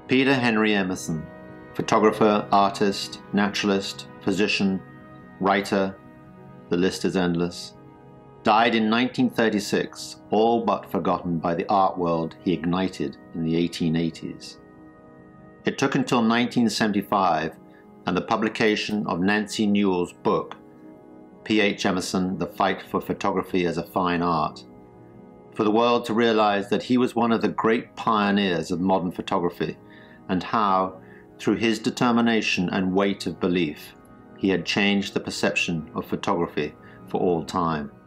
Peter Henry Emerson, photographer, artist, naturalist, physician, writer, the list is endless, died in 1936, all but forgotten by the art world he ignited in the 1880s. It took until 1975 and the publication of Nancy Newell's book, P.H. Emerson, The Fight for Photography as a Fine Art, for the world to realize that he was one of the great pioneers of modern photography and how, through his determination and weight of belief, he had changed the perception of photography for all time.